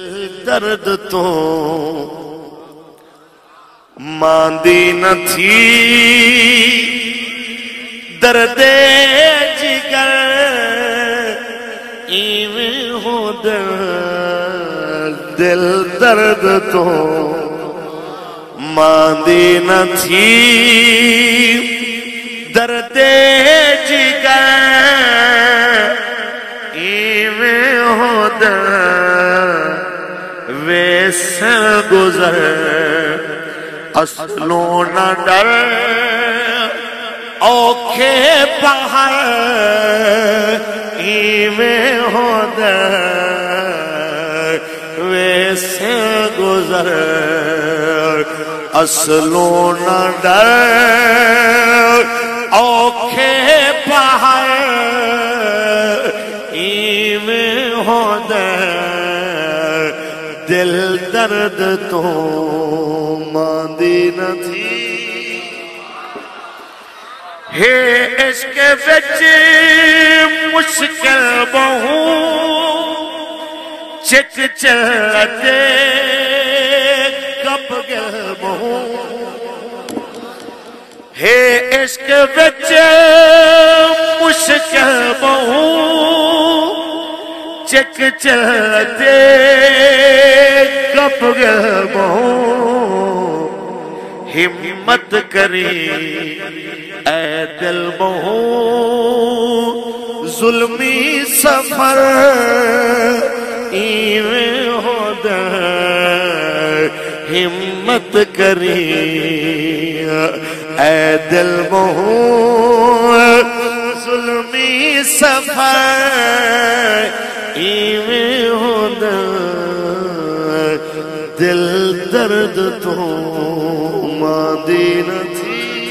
درد تو ماندی نہ تھی درد جگر ایویں ہو دل درد تو ماندی نہ تھی درد جگر ایویں ہو ویسے گزر اصلوں نہ ڈر اوکھے پہاڑ ایویں ہو ویسے گزر اصلوں نہ ڈر اوکھے پہاڑ ایویں ہو دل درد تو ماندی نہ تھی ہے عشق وچ مشکل بہو چک چلتے کب گل بہو ہے عشق وچ مشکل بہو چک چلتے کب گل بہو ہمت کری اے دل بہو ظلمی سفر ایویں ہو ہمت کری اے دل بہو ظلمی سفر ایویں ہو دل درد تو ماندی نہ تھی